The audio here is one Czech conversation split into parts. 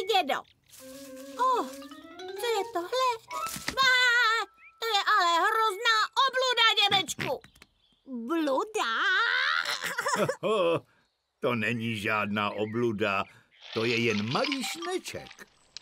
dědo. Co je tohle? To je ale hrozná obluda, dědečku. Bluda? To není žádná obluda, to je jen malý šneček.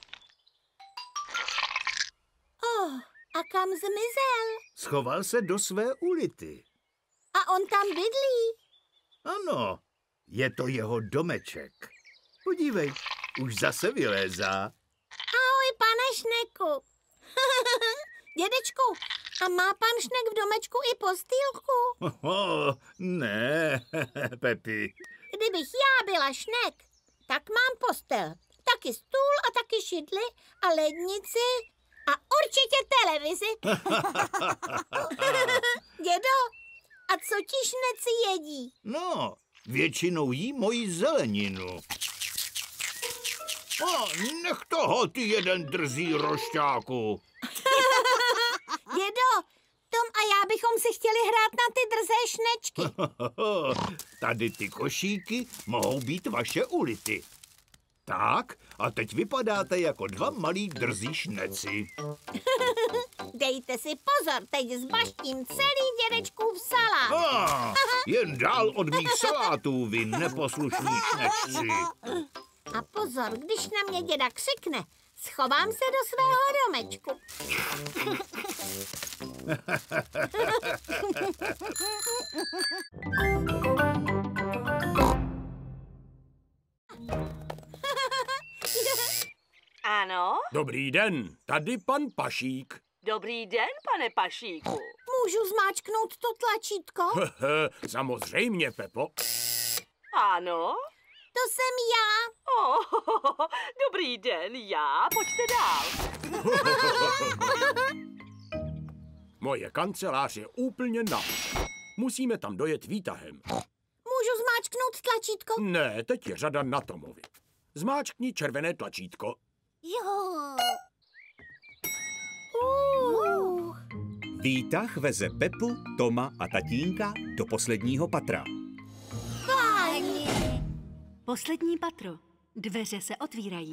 A kam zmizel? Schoval se do své ulity. A on tam bydlí? Ano, je to jeho domeček. Podívej, už zase vylézá. Ahoj, pane Šneku. Dědečku, a má pan Šnek v domečku i postýlku? Ne, Pepi. Kdybych já byla Šnek, tak mám postel. Taky stůl a taky šidly a lednici a určitě televizi. Dědo, a co ti šneci jedí? No, většinou jí moji zeleninu. Nech toho, ty jeden drzý rošťáku. Dědo, Tom a já bychom si chtěli hrát na ty drzé šnečky. Tady ty košíky mohou být vaše ulity. Tak, a teď vypadáte jako dva malí drzí šneci. Dejte si pozor, teď zbaštím celý dědečkův salát. Jen dál od mých salátů, vy neposlušní šnečci. A pozor, když na mě děda křikne, schovám se do svého domečku. Ano? Dobrý den, tady pan Pašík. Dobrý den, pane Pašíku. Můžu zmáčknout to tlačítko? Samozřejmě, Pepo. Ano? To jsem já. Dobrý den, pojďte dál. Moje kancelář je úplně na. Musíme tam dojet výtahem. Můžu zmáčknout tlačítko? Ne, teď je řada na Tomovi. Zmáčkni červené tlačítko. Jo. Výtah veze Pepu, Toma a tatínka do posledního patra. Páni. Poslední patro. Dveře se otvírají.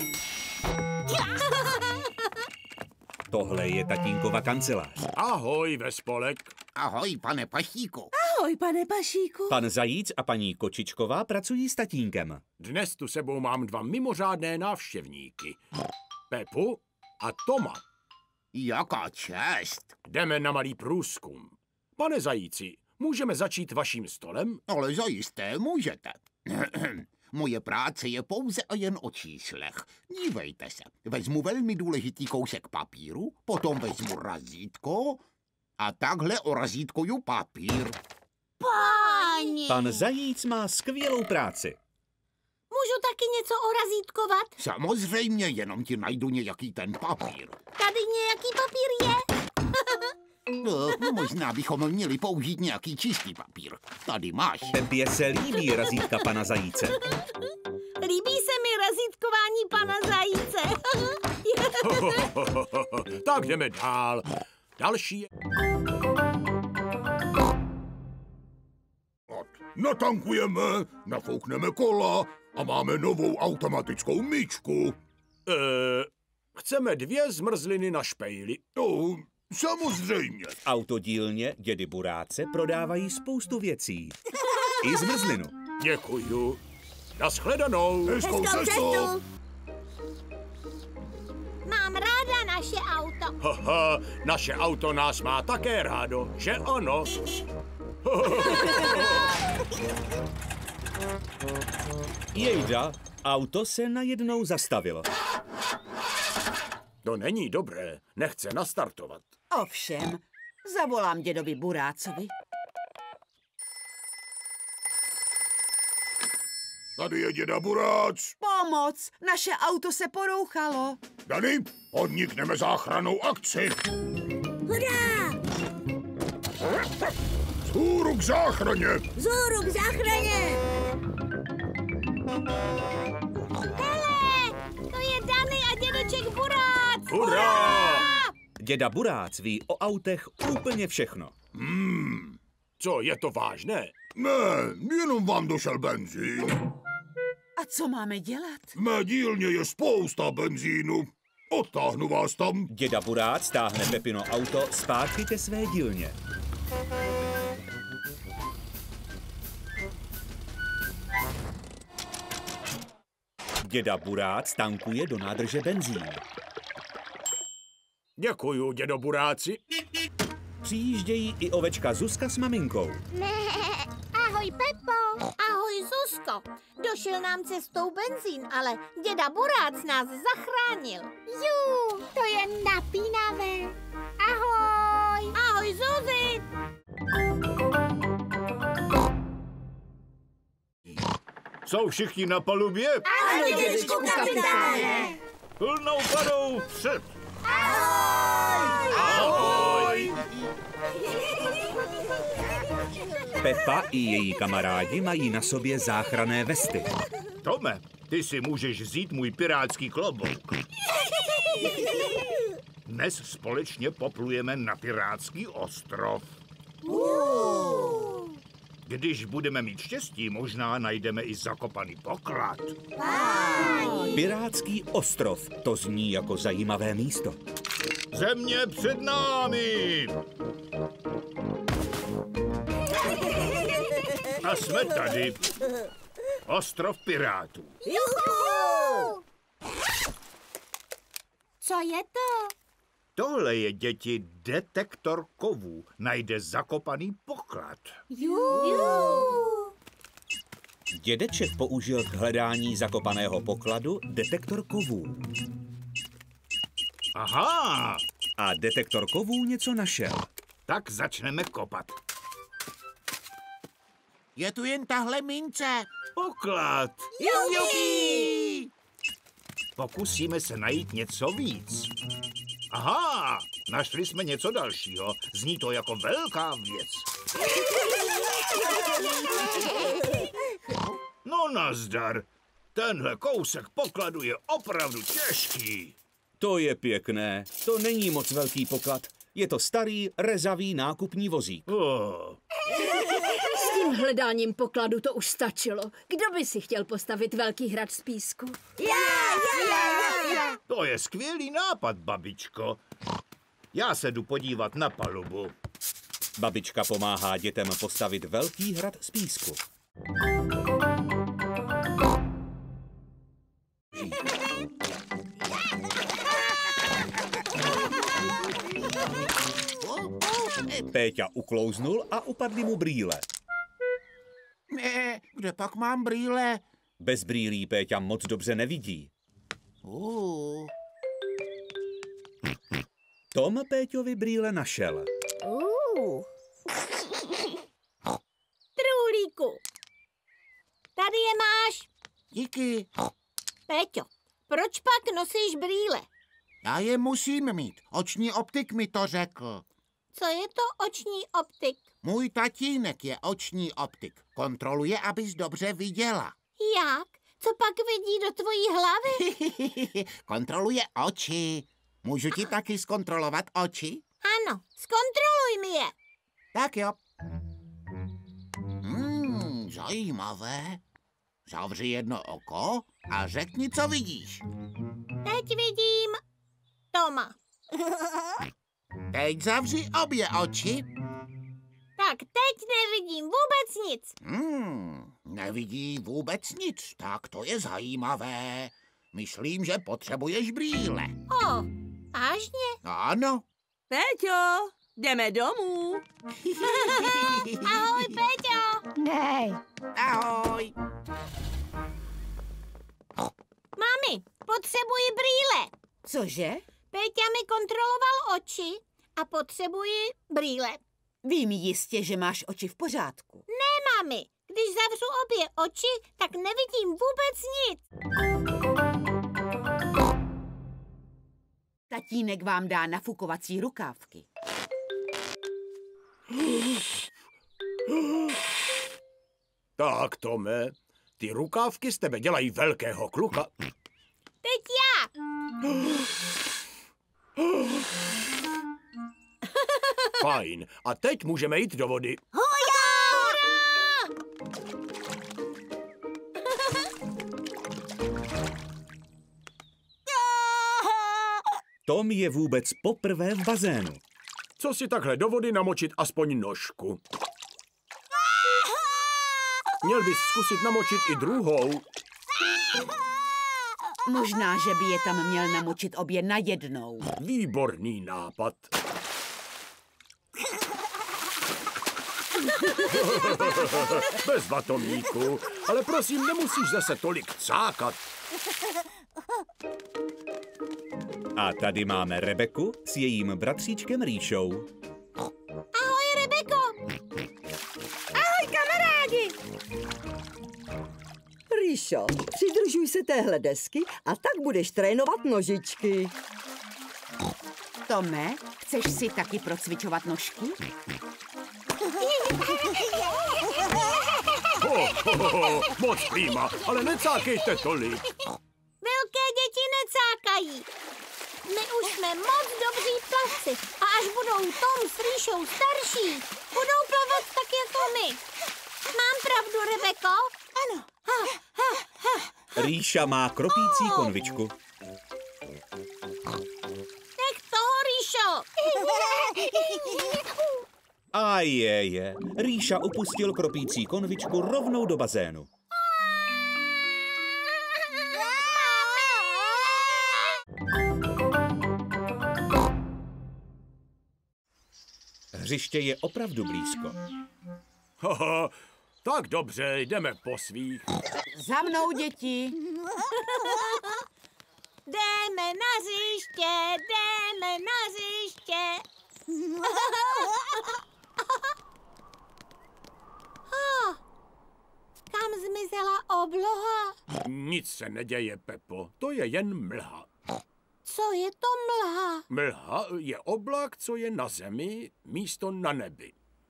Tohle je tatínkova kancelář. Ahoj, Vespolek. Ahoj, pane Pašíku. Ahoj, pane Pašíku. Pan Zajíc a paní Kočičková pracují s tatínkem. Dnes tu sebou mám dva mimořádné návštěvníky. Pepu a Toma. Jaká čest. Jdeme na malý průzkum. Pane Zajíci, můžeme začít vaším stolem? Ale zajisté můžete. Moje práce je pouze a jen o číslech. Dívejte se, vezmu velmi důležitý kousek papíru, potom vezmu razítko a takhle orazítkuju papír. Páni. Pan Zajíc má skvělou práci. Můžu taky něco orazítkovat? Samozřejmě, jenom ti najdu nějaký ten papír. Tady nějaký papír je? Možná bychom měli použít nějaký čistý papír. Tady máš. Pepě se líbí razítka pana Zajíce. Líbí se mi razítkování pana Zajíce. Tak jdeme dál. Další je... Natankujeme, nafoukneme kola a máme novou automatickou myčku. Chceme 2 zmrzliny na špejli. No, samozřejmě. V autodílně dědy Buráce prodávají spoustu věcí. I zmrzlinu. Děkuju. Nashledanou. Hezkou cestu. Mám ráda naše auto. Haha, naše auto nás má také rádo, že ano? Jejda, auto se najednou zastavilo. To není dobré, nechce nastartovat. Ovšem, zavolám dědovi Burácovi. Tady je děda Burác. Pomoc, naše auto se porouchalo. Dany, podnikneme záchrannou akci. Hurá! Vzhůru k záchraně. Vzhůru k záchraně! Hele, to je Dany a dědeček Burác! Hurá! Děda Burác ví o autech úplně všechno. Co, je to vážné? Ne, jenom vám došel benzín. A A co máme dělat? V mé dílně je spousta benzínu. Odtáhnu vás tam. Děda Burák stáhne Pepino auto zpátky ke své dílně. Děda Burák tankuje do nádrže benzín. Děkuju, dědo Buráci. Přijíždějí i ovečka Zuzka s maminkou. Ahoj, Pepo. Ahoj, Zuzko. Došel nám cestou benzín, ale děda Burác nás zachránil. Jú, to je napínavé. Ahoj. Ahoj, Zuzi. Jsou všichni na palubě? Ano, dědečku kapitáne. Plnou parou před. Ahoj. Ahoj. Pepa i její kamarádi mají na sobě záchranné vesty. Tome, ty si můžeš vzít můj pirátský klobouk. Dnes společně poplujeme na pirátský ostrov. Když budeme mít štěstí, možná najdeme i zakopaný poklad. Pirátský ostrov, to zní jako zajímavé místo. Země před námi! A jsme tady. Ostrov pirátů. Juhu! Co je to? Tohle je, děti, detektor kovů. Najde zakopaný poklad. Dědeček použil k hledání zakopaného pokladu detektor kovů. Aha! A detektor kovů něco našel. Tak začneme kopat. Je tu jen tahle mince. Poklad! Jupi! Pokusíme se najít něco víc. Aha! Našli jsme něco dalšího. Zní to jako velká věc. No nazdar. Tenhle kousek pokladu je opravdu těžký. To je pěkné. To není moc velký poklad. Je to starý, rezavý nákupní vozík. Oh. S tím hledáním pokladu to už stačilo. Kdo by si chtěl postavit velký hrad z písku? To je skvělý nápad, babičko. Já se jdu podívat na palubu. Babička pomáhá dětem postavit velký hrad z písku. Péťa uklouznul a upadly mu brýle. Ne, kde pak mám brýle? Bez brýlí Péťa moc dobře nevidí. Tom Péťovi brýle našel. Trůlíku. Tady je máš. Díky. Péťo, proč pak nosíš brýle? Já je musím mít. Oční optik mi to řekl. Co je to oční optik? Můj tatínek je oční optik. Kontroluje, abys dobře viděla. Jak? Co pak vidí do tvojí hlavy? Kontroluje oči. Můžu ti taky zkontrolovat oči? Ano, zkontroluj mi je. Tak jo. Zajímavé. Zavři jedno oko a řekni, co vidíš. Teď vidím Toma. Teď zavři obě oči. Tak teď nevidím vůbec nic. Nevidí vůbec nic, tak to je zajímavé. Myslím, že potřebuješ brýle. O, vážně? Ano. Péťo, jdeme domů. Ahoj, Péťo. Ne. Ahoj. Mami, potřebuji brýle. Cože? Péťa mi kontroloval oči a potřebuji brýle. Vím jistě, že máš oči v pořádku. Ne, mami, když zavřu obě oči, tak nevidím vůbec nic. Tatínek vám dá nafukovací rukávky. Tak, Tome, ty rukávky z tebe dělají velkého kluka. Teď já. Fajn, a teď můžeme jít do vody. Tom je vůbec poprvé v bazénu. Co si takhle do vody namočit aspoň nožku? Měl bys zkusit namočit i druhou. Možná, že by je tam měl namočit obě najednou. Výborný nápad. Bez batomníku, ale prosím, nemusíš zase tolik cákat. A tady máme Rebeku s jejím bratříčkem Ríšou. Ahoj, Rebeko! Ahoj, kamarádi! Ríšo, přidržuj se téhle desky a tak budeš trénovat nožičky. Tome, chceš si taky procvičovat nožky? Moc prýma, ale necákejte tolik. Velké děti necákají. My už jsme moc dobří plavci a až budou Tom s Ríšou starší, budou plavat tak jako my. Mám pravdu, Rebeko? Ano. Ríša má kropící konvičku. Nech toho, Ríšo. A je. Ríša opustil kropící konvičku rovnou do bazénu. Hřiště je opravdu blízko. Haha, tak dobře, jdeme po svých. Za mnou, děti. Jdeme na hřiště, jdeme na hřiště. Kam zmizela obloha? Nic se neděje, Pepo, to je jen mlha. Co je to mlha? Mlha je oblak, co je na zemi, místo na nebi.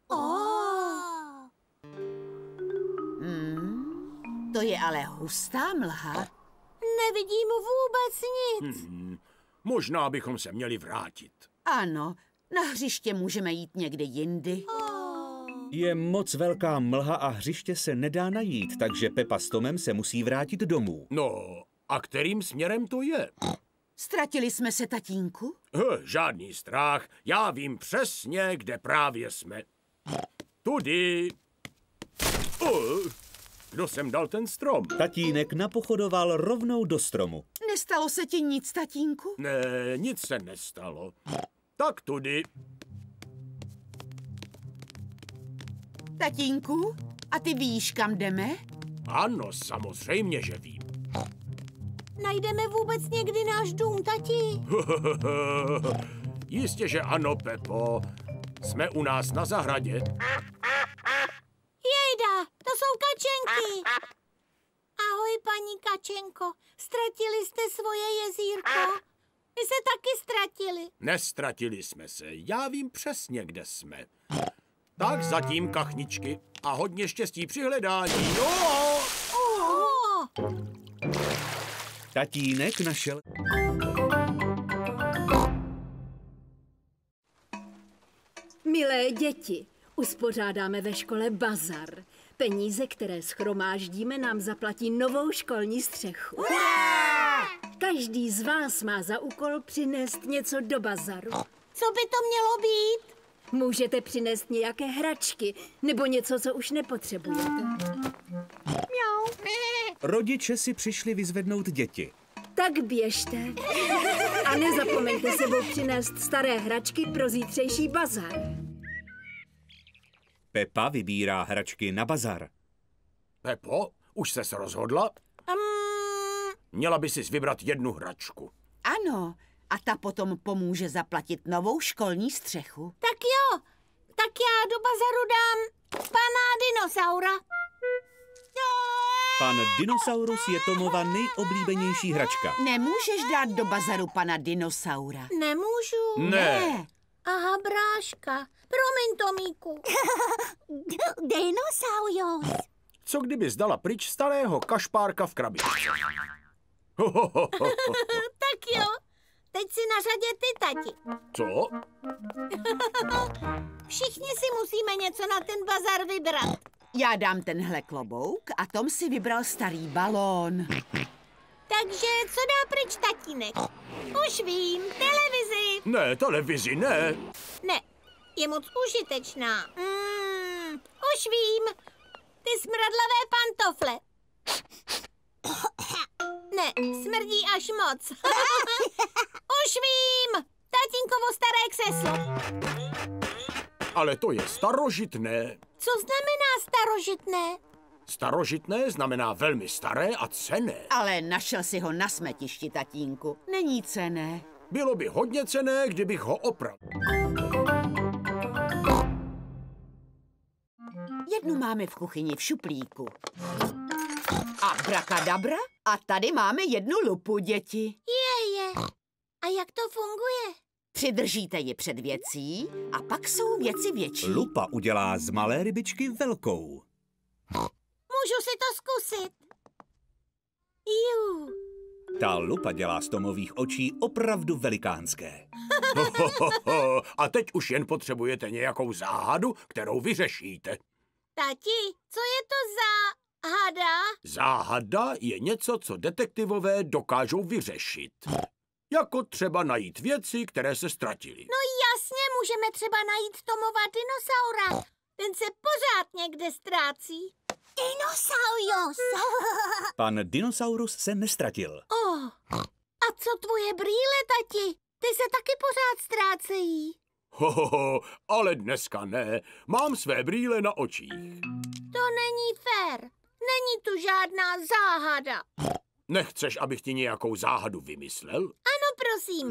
To je ale hustá mlha. Nevidím vůbec nic. Možná bychom se měli vrátit. Ano, na hřiště můžeme jít někde jindy. Je moc velká mlha a hřiště se nedá najít, takže Pepa s Tomem se musí vrátit domů. No, a kterým směrem to je? Ztratili jsme se, tatínku? Žádný strach, já vím přesně, kde právě jsme. Tudy. Kdo sem dal ten strom? Tatínek napochodoval rovnou do stromu. Nestalo se ti nic, tatínku? Ne, nic se nestalo. Tak tudy. Tatínku, a ty víš, kam jdeme? Ano, samozřejmě, že vím. Najdeme vůbec někdy náš dům, tati? Jistě, že ano, Pepo. Jsme u nás na zahradě. Jejda, to jsou kačenky. Ahoj, paní kačenko. Ztratili jste svoje jezírko? My se taky ztratili. Nestratili jsme se, já vím přesně, kde jsme. Tak zatím, kachničky, a hodně štěstí při hledání. Tatínek našel... Milé děti, uspořádáme ve škole bazar. Peníze, které shromáždíme, nám zaplatí novou školní střechu. Každý z vás má za úkol přinést něco do bazaru. Co by to mělo být? Můžete přinést nějaké hračky nebo něco, co už nepotřebujete. Rodiče si přišli vyzvednout děti. Tak běžte. A nezapomeňte sebou přinést staré hračky pro zítřejší bazar. Pepa vybírá hračky na bazar. Pepo, už ses rozhodla? Měla by sis vybrat jednu hračku. Ano, a ta potom pomůže zaplatit novou školní střechu. Tak jo, tak já do bazaru dám pana dinosaura. Pan Dinosaurus je Tomova nejoblíbenější hračka. Nemůžeš dát do bazaru pana dinosaura. Nemůžu. Ne. Aha, bráška. Promiň, Tomíku. Dinosaurus. Co kdyby zdala pryč starého kašpárka v krabičce? Tak jo, teď si na řadě ty, tati. Co? Všichni si musíme něco na ten bazar vybrat. Já dám tenhle klobouk a Tom si vybral starý balón. Takže co dá pryč tatínek? Už vím, televizi. Ne, televizi ne. Ne, je moc užitečná. Už vím, ty smradlavé pantofle. Ne, smrdí až moc. Už vím, tatínkovo staré křeslo. Ale to je starožitné. Co znamená starožitné? Starožitné znamená velmi staré a cenné. Ale našel si ho na smetišti, tatínku. Není cenné. Bylo by hodně cenné, kdybych ho opravil. Jednu máme v kuchyni v šuplíku. Abrakadabra. A tady máme jednu lupu, děti. Je. A jak to funguje? Přidržíte ji před věcí a pak jsou věci větší. Lupa udělá z malé rybičky velkou. Můžu si to zkusit. Jú. Ta lupa dělá z Tomových očí opravdu velikánské. A teď už jen potřebujete nějakou záhadu, kterou vyřešíte. Tati, co je to za hada? Záhada je něco, co detektivové dokážou vyřešit. Jako třeba najít věci, které se ztratily. No jasně, můžeme třeba najít Tomova dinosaura. Ten se pořád někde ztrácí. Dinosaurus! Pan dinosaurus se nestratil. A co tvoje brýle, tati? Ty se taky pořád ztrácejí. Ale dneska ne. Mám své brýle na očích. To není fér. Není tu žádná záhada. Nechceš, abych ti nějakou záhadu vymyslel? Ano, prosím.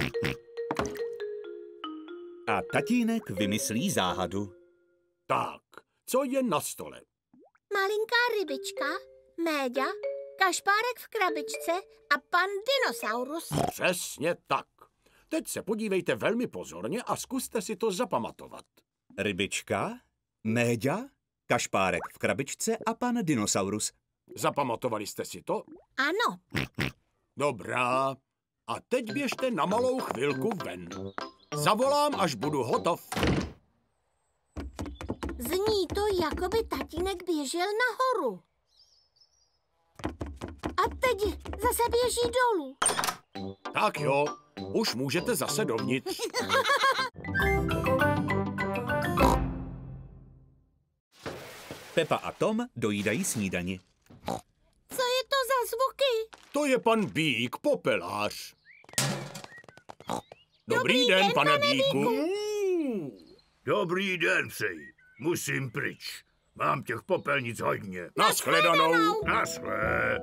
A tatínek vymyslí záhadu. Tak, co je na stole? Malinká rybička, Méďa, kašpárek v krabičce a pan dinosaurus. Přesně tak. Teď se podívejte velmi pozorně a zkuste si to zapamatovat. Rybička, Méďa, kašpárek v krabičce a pan dinosaurus. Zapamatovali jste si to? Ano. Dobrá. A teď běžte na malou chvilku ven. Zavolám, až budu hotov. Zní to, jako by tatínek běžel nahoru. A teď zase běží dolů. Tak jo, už můžete zase dovnitř. Pepa a Tom dojídají snídani. Co je to za zvuky? To je pan Bík, popelář. Dobrý den, pane Bíku. Dobrý den, přeji. Musím pryč. Mám těch popelnic hodně. Naschledanou. Naschle.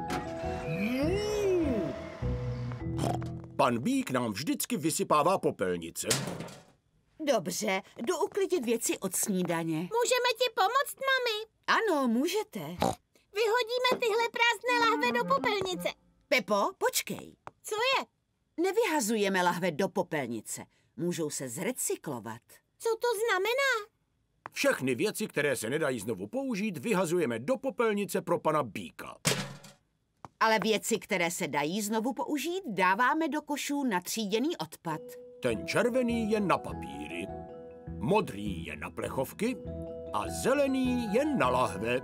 Pan Bík nám vždycky vysypává popelnice. Dobře, jdu uklidit věci od snídaně. Můžeme ti pomoct, mami? Ano, můžete. Vyhodíme tyhle prázdné lahve do popelnice. Pepo, počkej. Co je? Nevyhazujeme lahve do popelnice. Můžou se zrecyklovat. Co to znamená? Všechny věci, které se nedají znovu použít, vyhazujeme do popelnice pro pana Bíka. Ale věci, které se dají znovu použít, dáváme do košů na tříděný odpad. Ten červený je na papíry, modrý je na plechovky a zelený je na lahve.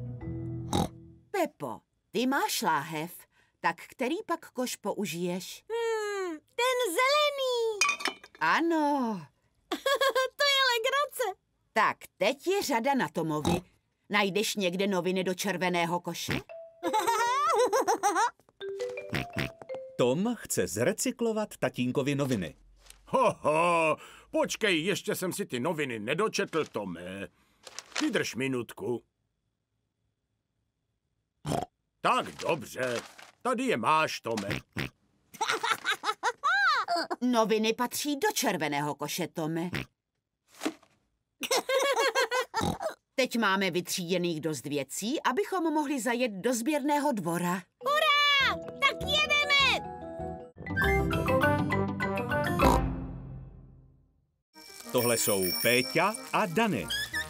Pepo, ty máš láhev, tak který pak koš použiješ? Ten zelený. Ano. To je legrace. Tak, teď je řada na Tomovi. Najdeš někde noviny do červeného koše? Tom chce zrecyklovat tatínkovi noviny. Počkej, ještě jsem si ty noviny nedočetl, Tome. Vydrž minutku. Tak dobře, tady je máš, Tome. Noviny patří do červeného koše, Tome. Teď máme vytříděných dost věcí, abychom mohli zajet do sběrného dvora. Hurá! Tak jedeme! Tohle jsou Péťa a Dany.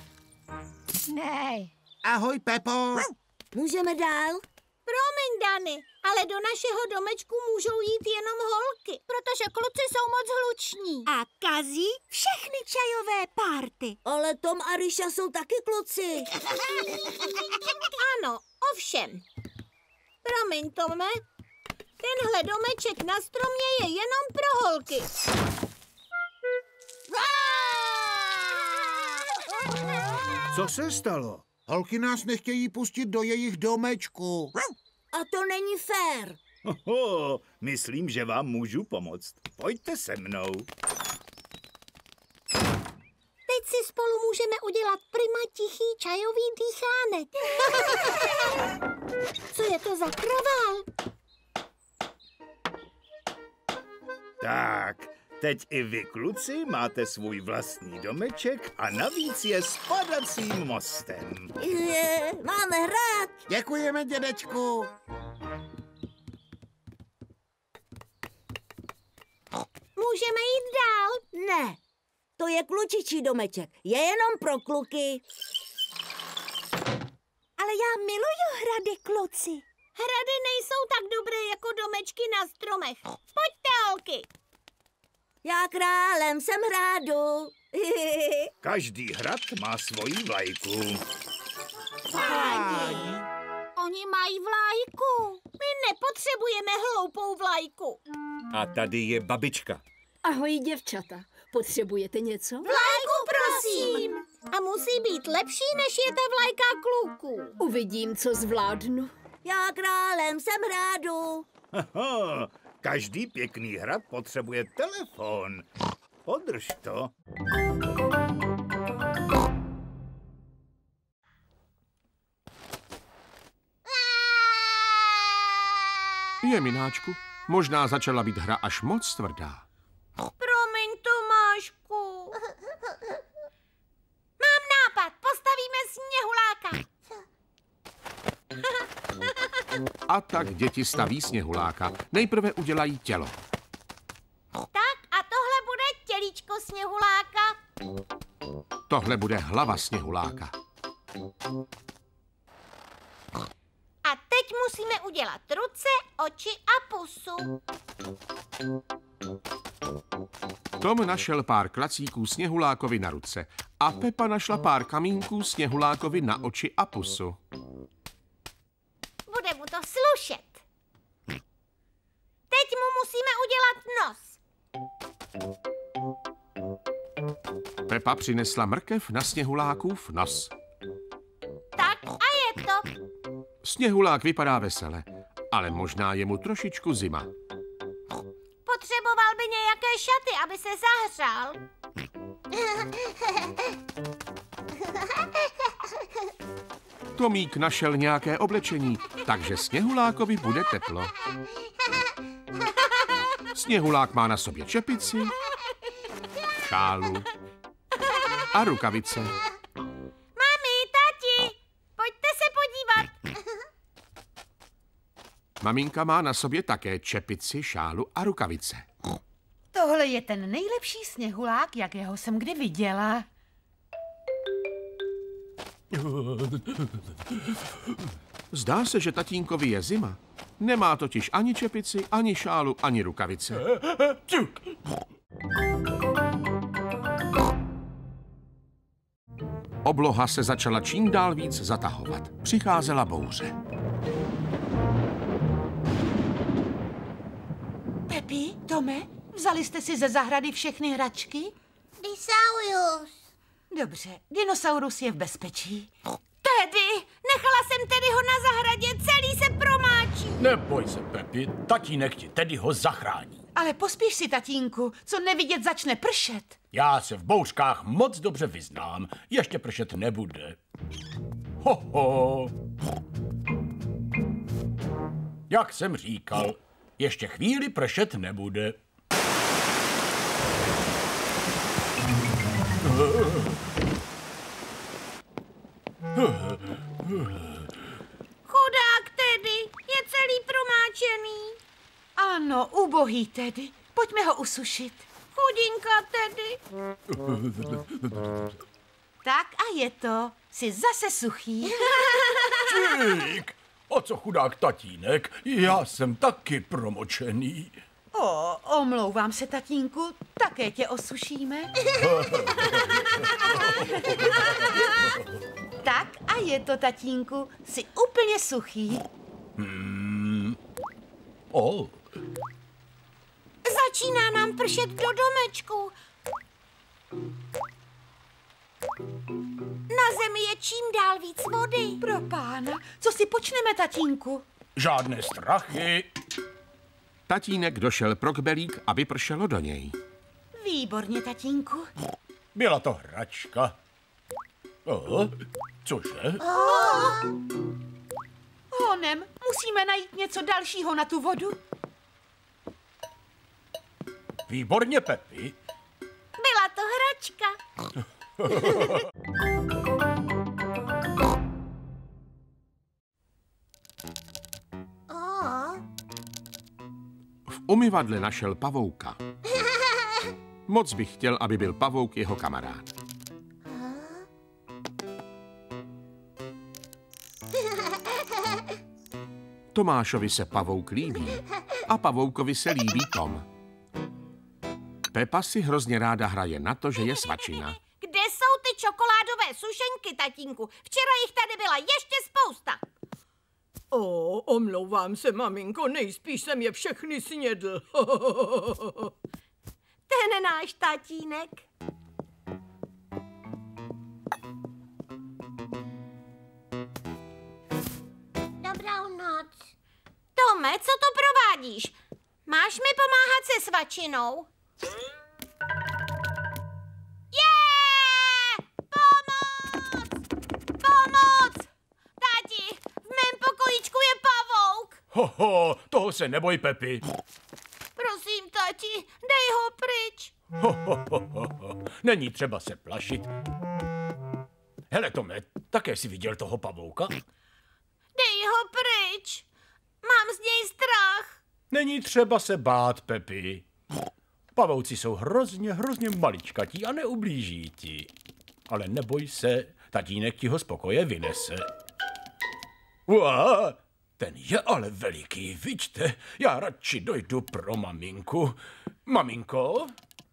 Ne. Ahoj, Pepo. Můžeme dál? Promiň, Dany, ale do našeho domečku můžou jít jenom holky, protože kluci jsou moc hluční. A kazí všechny čajové párty. Ale Tom a Ryša jsou taky kluci. Ano, ovšem. Promiň, Tome. Tenhle domeček na stromě je jenom pro holky. Co se stalo? Holky nás nechtějí pustit do jejich domečku. A to není fér. Oho, myslím, že vám můžu pomoct. Pojďte se mnou. Teď si spolu můžeme udělat prima tichý čajový dýchánek. Co je to za kravál? Tak, teď i vy, kluci, máte svůj vlastní domeček a navíc je s padacím mostem. Máme hrát. Děkujeme, dědečku. Můžeme jít dál? Ne, to je klučičí domeček. Je jenom pro kluky. Ale já miluju hrady, kluci. Hrady nejsou tak dobré jako domečky na stromech. Pojďte, holky. Já králem jsem hradu. Každý hrad má svoji vlajku. Oni mají vlajku. My nepotřebujeme hloupou vlajku. A tady je babička. Ahoj, děvčata. Potřebujete něco? Vlajku, prosím. A musí být lepší, než je ta vlajka kluků. Uvidím, co zvládnu. Já králem jsem hradu. Aha, každý pěkný hrad potřebuje telefon. Podrž to. Jemináčku, možná začala být hra až moc tvrdá. Promiň, Tomášku. Mám nápad, postavíme sněhuláka. A tak děti staví sněhuláka. Nejprve udělají tělo. Tak a tohle bude tělíčko sněhuláka. Tohle bude hlava sněhuláka. A teď musíme udělat ruce, oči a pusu. Tom našel pár klacíků sněhulákovi na ruce a Pepa našla pár kamínků sněhulákovi na oči a pusu. Bude mu to slušet. Teď mu musíme udělat nos. Pepa přinesla mrkev na sněhulákův nos. Tak a je to. Sněhulák vypadá vesele, ale možná je mu trošičku zima. Potřeboval by nějaké šaty, aby se zahřál. Tomík našel nějaké oblečení, takže sněhulákovi bude teplo. Sněhulák má na sobě čepici, šálu a rukavice. Mami, tati, pojďte se podívat. Maminka má na sobě také čepici, šálu a rukavice. Tohle je ten nejlepší sněhulák, jakého jsem kdy viděla. Zdá se, že tatínkovi je zima. Nemá totiž ani čepici, ani šálu, ani rukavice. Obloha se začala čím dál víc zatahovat. Přicházela bouře. Pepi, Tome, vzali jste si ze zahrady všechny hračky? Dinosaurus. Dobře, dinosaurus je v bezpečí. Tedy, nechala jsem Teddyho na zahradě, celý se promáčí. Neboj se, Pepi, tatínek ti Teddyho zachrání. Ale pospíš si, tatínku, co nevidět začne pršet. Já se v bouřkách moc dobře vyznám, ještě pršet nebude. Ho. Jak jsem říkal, ještě chvíli pršet nebude. Chudák Teddy, je celý promáčený. Ano, ubohý Teddy. Pojďme ho usušit. Chudinka Teddy. Tak a je to. Jsi zase suchý. Čík, a co chudák tatínek? Já jsem taky promočený. Omlouvám se, tatínku, také tě osušíme. Tak a je to, tatínku, jsi úplně suchý. Začíná nám pršet do domečku. Na zemi je čím dál víc vody. Pro pána, co si počneme, tatínku? Žádné strachy. Tatínek došel pro kbelík a vypršelo do něj. Výborně, tatínku. Byla to hračka. Cože? Honem, musíme najít něco dalšího na tu vodu. Výborně, Pepi. Byla to hračka. V umyvadle našel pavouka. Moc bych chtěl, aby byl pavouk jeho kamarád. Tomášovi se pavouk líbí a pavoukovi se líbí Tom. Pepa si hrozně ráda hraje na to, že je svačina. Kde jsou ty čokoládové sušenky, tatínku? Včera jich tady byla ještě spousta. Omlouvám se, maminko, nejspíš jsem je všechny snědl. Ten náš tatínek. Dobrou noc. Tome, co to provádíš? Máš mi pomáhat se svačinou? Pomoc! Pomoc! Tati, v mém pokojíčku je pavouk. Toho se neboj, Pepi. Prosím, tati, dej ho pryč. Není třeba se plašit. Hele, Tome, také jsi viděl toho pavouka? Dej ho pryč. Mám z něj strach. Není třeba se bát, Pepi. Pavouci jsou hrozně maličkatí a neublíží ti. Ale neboj se, tatínek ti ho z pokoje vynese. Uá, ten je ale veliký, vidíte? Já radši dojdu pro maminku. Maminko?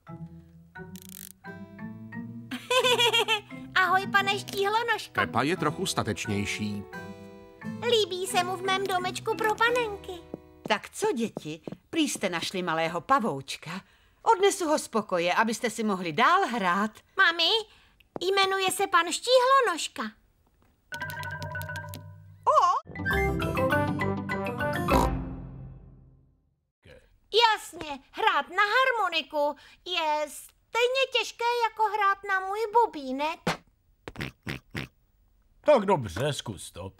Ahoj, pane Štíhlonožko. Pepa je trochu statečnější. Líbí se mu v mém domečku pro panenky. Tak co, děti? Prý jste našli malého pavoučka. Odnesu ho z pokoje, abyste si mohli dál hrát. Mami, jmenuje se pan Štíhlonožka. Jasně, hrát na harmoniku je stejně těžké jako hrát na můj bubínek. Tak dobře, zkus to.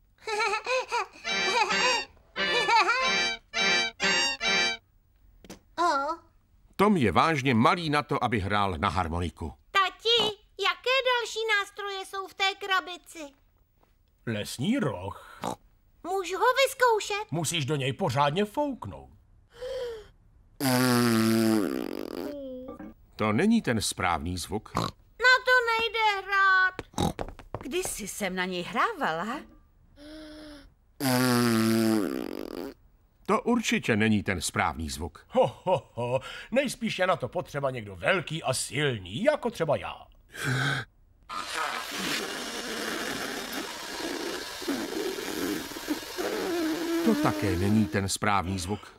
Tom je vážně malý na to, aby hrál na harmoniku. Tati, jaké další nástroje jsou v té krabici? Lesní roh. Můžu ho vyzkoušet? Musíš do něj pořádně fouknout. To není ten správný zvuk. Na to nejde hrát. Kdysi jsem na něj hrávala. To určitě není ten správný zvuk. Nejspíš je na to potřeba někdo velký a silný, jako třeba já. To také není ten správný zvuk.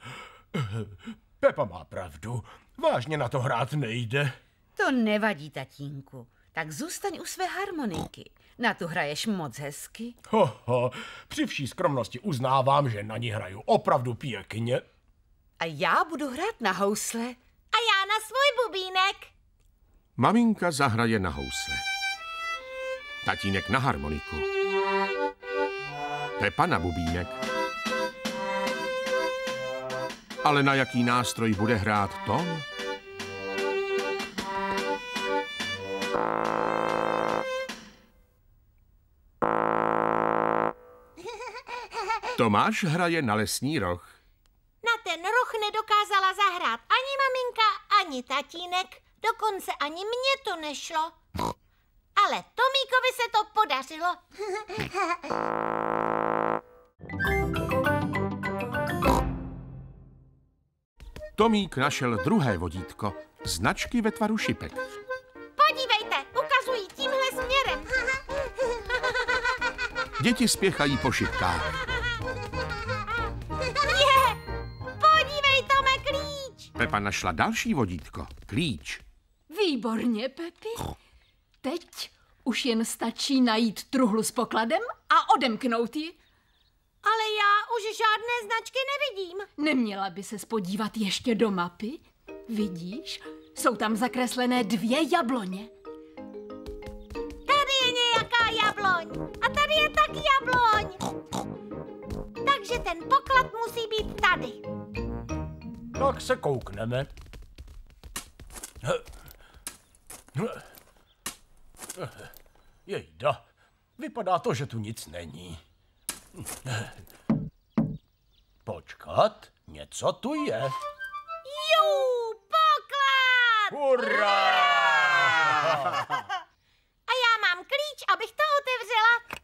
Pepa má pravdu. Vážně na to hrát nejde. To nevadí, tatínku. Tak zůstaň u své harmoniky. Na tu hraješ moc hezky. Při vší skromnosti uznávám, že na ní hraju opravdu pěkně. A já budu hrát na housle. A já na svůj bubínek. Maminka zahraje na housle. Tatínek na harmoniku. Pepa na bubínek. Ale na jaký nástroj bude hrát Tom? Tomáš hraje na lesní roh. Na ten roh nedokázala zahrát ani maminka, ani tatínek, dokonce ani mně to nešlo. Ale Tomíkovi se to podařilo. Tomík našel druhé vodítko, značky ve tvaru šipek. Podívejte, ukazují tímhle směrem. Děti spěchají po šipkách. Je! Podívej, Tome, klíč! Pepa našla další vodítko. Klíč. Výborně, Pepi. Teď už jen stačí najít truhlu s pokladem a odemknout ji. Ale já už žádné značky nevidím. Neměla by se podívat ještě do mapy? Vidíš? Jsou tam zakreslené 2 jabloně. Tady je nějaká jabloň. A tady je taky jabloň. Takže ten poklad musí být tady. Tak se koukneme. Jejda, vypadá to, že tu nic není. Počkat, něco tu je. Jú, poklad! Hurá! A já mám klíč, abych to otevřela.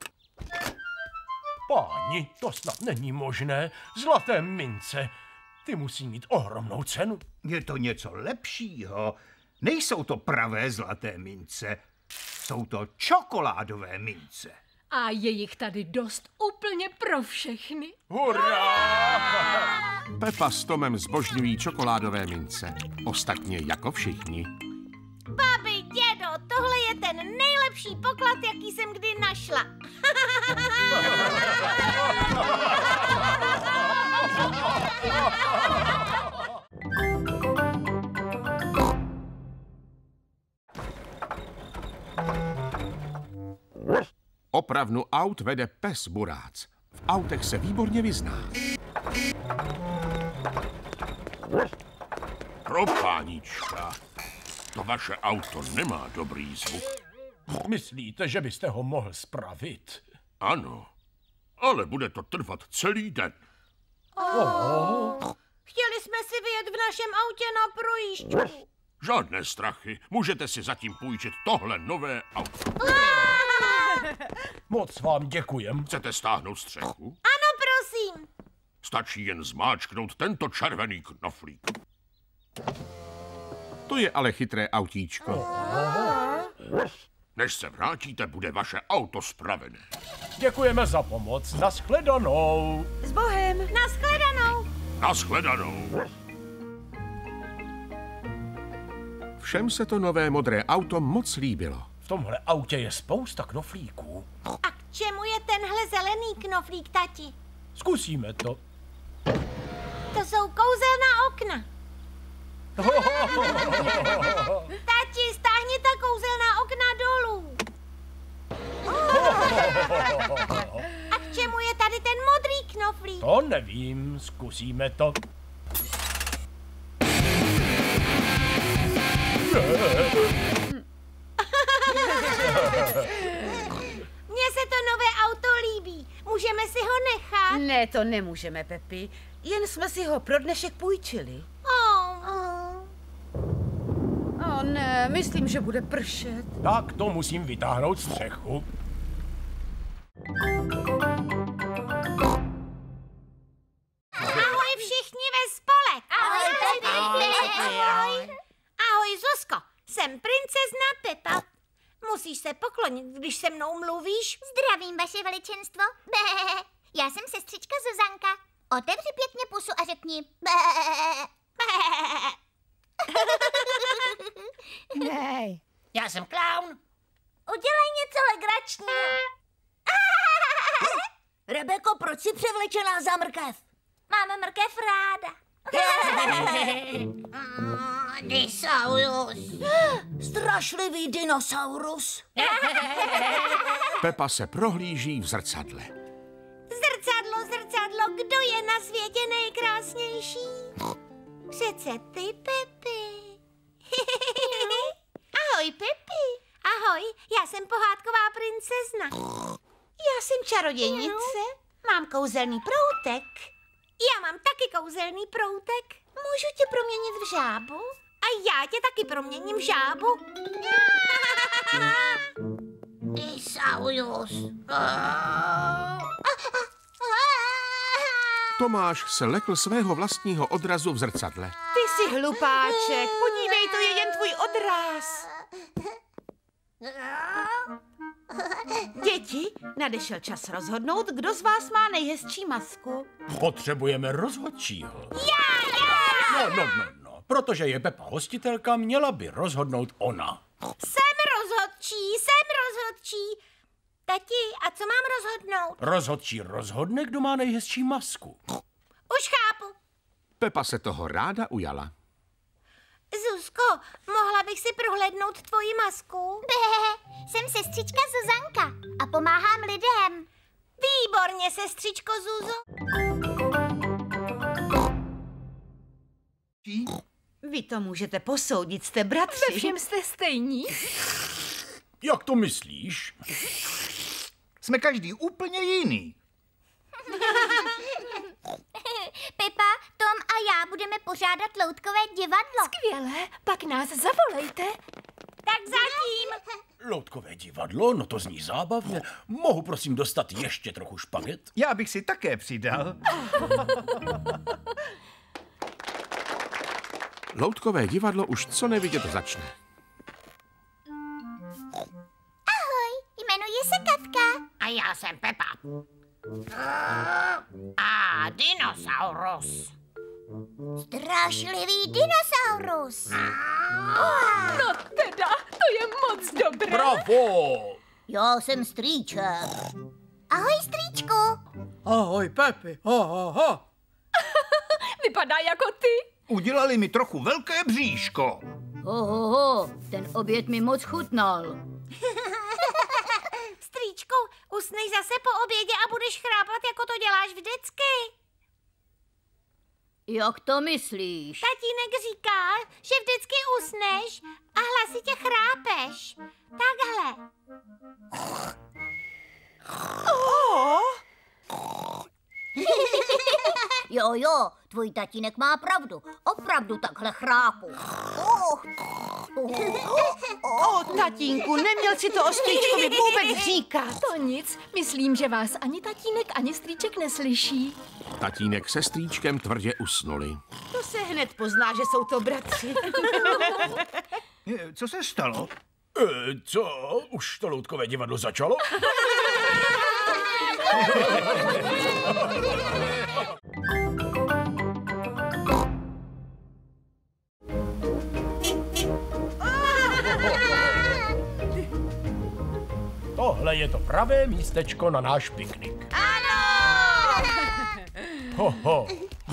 Páni, to snad není možné. Zlaté mince. Ty musí mít ohromnou cenu. Je to něco lepšího. Nejsou to pravé zlaté mince. Jsou to čokoládové mince. A je jich tady dost úplně pro všechny. Hurá! Pepa s Tomem zbožňují čokoládové mince. Ostatně jako všichni. Babi, dědo, tohle je ten nejlepší poklad, jaký jsem kdy našla. Opravnu aut vede pes Burác. V autech se výborně vyzná. Pro pánička, to vaše auto nemá dobrý zvuk. Myslíte, že byste ho mohl spravit? Ano, ale bude to trvat celý den. Chtěli jsme si vyjet v našem autě na projížďku. Žádné strachy, můžete si zatím půjčit tohle nové auto. Moc vám děkujem. Chcete stáhnout střechu? Ano, prosím. Stačí jen zmáčknout tento červený knoflík. To je ale chytré autíčko. Než se vrátíte, bude vaše auto spravené. Děkujeme za pomoc. Naschledanou. S Bohem. Naschledanou. Naschledanou. Všem se to nové modré auto moc líbilo. V tomhle autě je spousta knoflíků. A k čemu je tenhle zelený knoflík, tati? Zkusíme to. To jsou kouzelná okna. Tati, stáhni ta kouzelná okna dolů. A k čemu je tady ten modrý knoflík? To nevím, zkusíme to. Mně se to nové auto líbí. Můžeme si ho nechat? Ne, to nemůžeme, Pepi. Jen jsme si ho pro dnešek půjčili. O ne, myslím, že bude pršet. Tak to musím vytáhnout střechu. Ahoj všichni ve spolek. Ahoj, Pepi. Ahoj. Ahoj, Zuzko. Jsem princezna Pepa. Musíš se poklonit, když se mnou mluvíš. Zdravím, vaše veličenstvo. Bé. Já jsem sestřička Zuzanka. Otevři pěkně pusu a řekni bé. Nej. Já jsem klaun. Udělej něco legračního. Rebeko, proč jsi převlečená za mrkev? Máme mrkev ráda. Dinosaurus. Strašlivý dinosaurus. Pepa se prohlíží v zrcadle. Zrcadlo, zrcadlo, kdo je na světě nejkrásnější? Přece ty, Pepi. Ahoj, Pepi. Ahoj, já jsem pohádková princezna. Já jsem čarodějnice, mám kouzelný proutek. Já mám taky kouzelný proutek. Můžu tě proměnit v žábu? A já tě taky proměním v žábu. Dinosaurus. Tomáš se lekl svého vlastního odrazu v zrcadle. Ty jsi hlupáček, podívej, to je jen tvůj odraz. Děti, nadešel čas rozhodnout, kdo z vás má nejhezčí masku. Potřebujeme rozhodčího. Já! No, protože je Pepa hostitelka, měla by rozhodnout ona. Jsem rozhodčí. Tati, a co mám rozhodnout? Rozhodčí rozhodne, kdo má nejhezčí masku. Už chápu. Pepa se toho ráda ujala. Zuzko, mohla bych si prohlédnout tvoji masku? Jsem sestřička Zuzanka a pomáhám lidem. Výborně, sestřičko Zuzo. Vy to můžete posoudit, jste bratři. Ve všem jste stejní. Jak to myslíš? Jsme každý úplně jiný. Pepa, Tom a já budeme pořádat loutkové divadlo. Skvělé, pak nás zavolejte. Tak zatím. Loutkové divadlo? No to zní zábavně. Mohu prosím dostat ještě trochu špaget? Já bych si také přidal. Loutkové divadlo už co nevidět začne. Ahoj, jmenuji se Katka. A já jsem Pepa. A dinosaurus. Strašlivý dinosaurus. No teda, to je moc dobré. Bravo! Já jsem strýček. Ahoj, strýčku. Ahoj, Pepi. Aha. Vypadá jako ty. Udělali mi trochu velké bříško. Ho, ten oběd mi moc chutnal. Strýčku, usneš zase po obědě a budeš chrápat, jako to děláš vždycky. Jak to myslíš? Tatínek říká, že vždycky usneš a hlasitě chrápeš. Takhle. Jo, tvůj tatínek má pravdu. Opravdu takhle chrápu. Tatínku, neměl si to o strýčkovi vůbec říkat. To nic, myslím, že vás ani tatínek, ani strýček neslyší. Tatínek se strýčkem tvrdě usnuli. To se hned pozná, že jsou to bratři. Co se stalo? Co? Už to loutkové divadlo začalo? Tohle je to pravé místečko na náš piknik. Ho.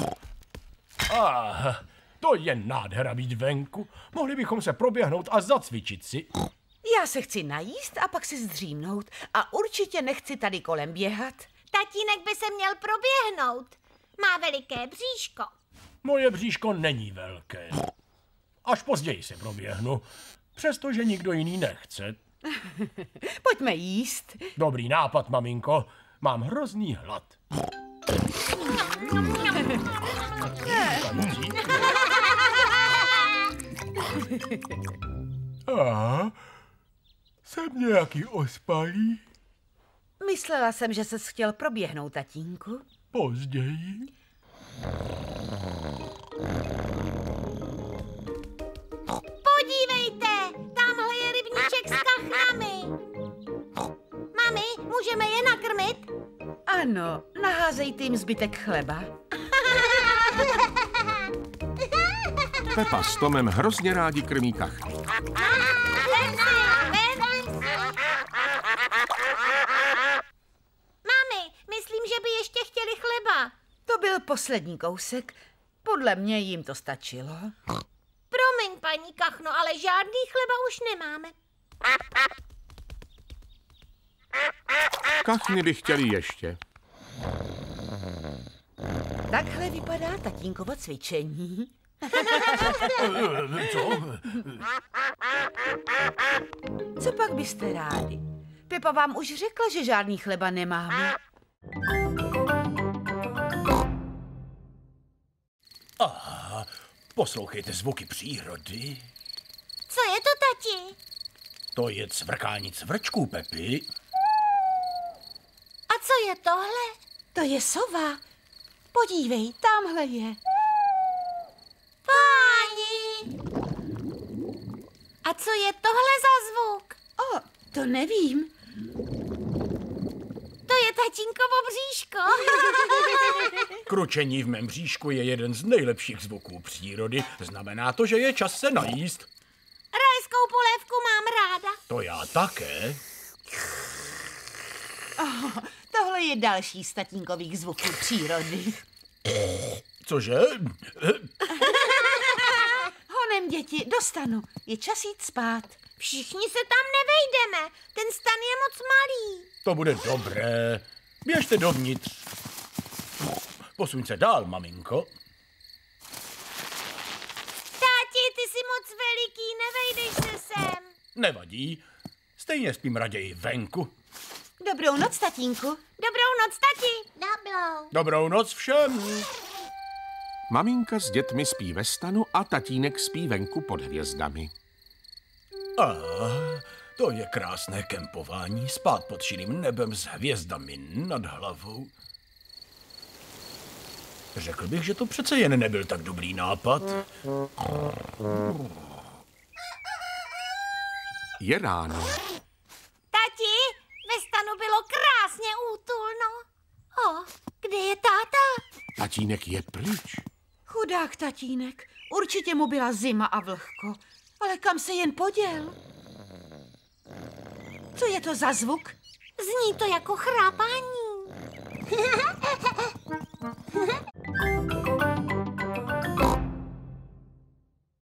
To je nádhera být venku. Mohli bychom se proběhnout a zacvičit si. Já se chci najíst a pak si zdřímnout. A určitě nechci tady kolem běhat. Tatínek by se měl proběhnout. Má veliké bříško. Moje bříško není velké. Až později se proběhnu. Přestože nikdo jiný nechce. Pojďme jíst. Dobrý nápad, maminko. Mám hrozný hlad. Jsem nějaký ospalý. Myslela jsem, že ses chtěl proběhnout, tatínku. Později. Podívejte, tamhle je rybníček s kachnami. Mami, můžeme je nakrmit? Ano, naházejte jim zbytek chleba. Pepa s Tomem hrozně rádi krmí kachny. Mami, myslím, že by ještě chtěli chleba. To byl poslední kousek. Podle mě jim to stačilo. Promiň, paní Kachno, ale žádný chleba už nemáme. Kachny by chtěli ještě. Takhle vypadá tatínkovo cvičení. Co? Co pak byste rádi? Pepa vám už řekla, že žádný chleba nemáme. Poslouchejte zvuky přírody. Co je to, tati? To je cvrkání cvrčků, Pepi. A co je tohle? To je sova. Podívej, tamhle je. Páni! A co je tohle za zvuk? To nevím. tatínkovo bříško. Kručení v mém bříšku je jeden z nejlepších zvuků přírody. Znamená to, že je čas se najíst. Rajskou polévku mám ráda. To já také. Oh, tohle je další z tatínkových zvuků přírody. Cože? Honem, děti, dostanu. Je čas jít spát. Všichni se tam nevejdeme. Ten stan je moc malý. To bude dobré. Běžte dovnitř. Posuň se dál, maminko. Táti, ty jsi moc veliký, nevejdeš se sem. Nevadí. Stejně spím raději venku. Dobrou noc, tatínku. Dobrou noc, tati. Dobrou noc všem. Maminka s dětmi spí ve stanu a tatínek spí venku pod hvězdami. To je krásné kempování, spát pod širým nebem s hvězdami nad hlavou. Řekl bych, že to přece jen nebyl tak dobrý nápad. Je ráno. Tati, ve stanu bylo krásně útulno. Kde je táta? Tatínek je pryč. Chudák tatínek. Určitě mu byla zima a vlhko. Ale kam se jen poděl? Co je to za zvuk? Zní to jako chrápání.